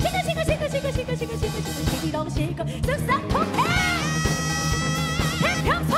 시기렁 실컷 쓱싹 통해 태평소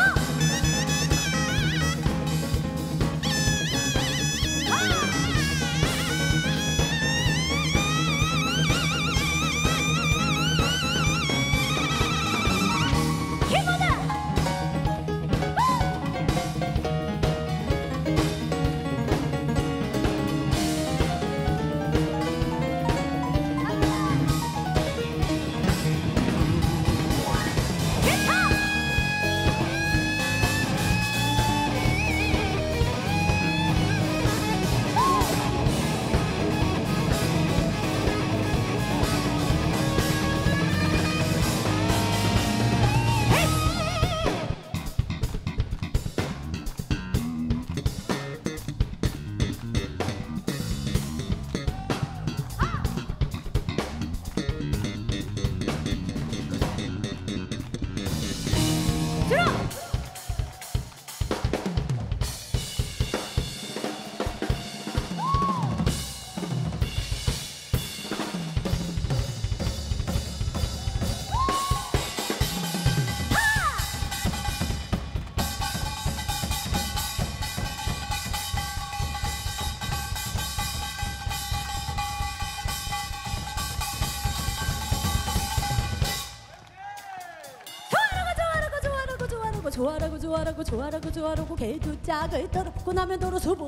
좋아라고 개두 짝을 떨어붙고 나면 도로 수부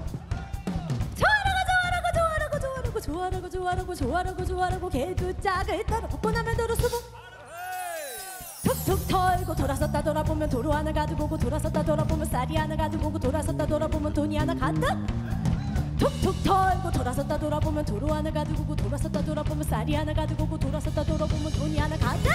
좋아라고 개두 짝을 떨어붙고 나면 도로 수부 툭툭 털고 돌아섰다 돌아보면 도로 하나 가지고 오고 돌아섰다 돌아보면 쌀이 하나 가지고 오고 돌아섰다 돌아보면 돈이 하나 간다 툭툭 털고 돌아섰다 돌아보면 도로 하나 가지고 오고 돌아섰다 돌아보면 쌀이 하나 가지고 오고 돌아섰다 돌아보면 돈이 하나 간다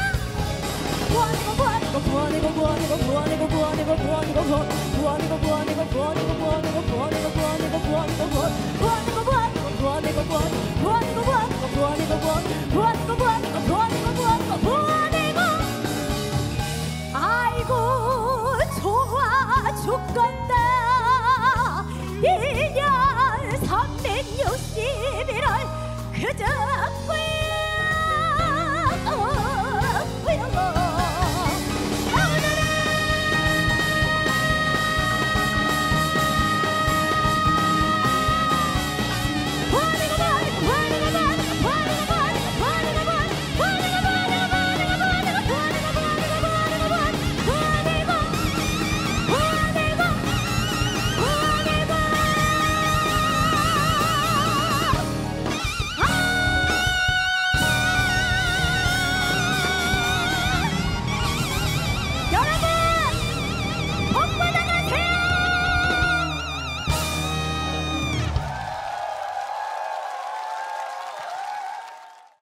아이고 좋아 죽겠다 1년 361월 그저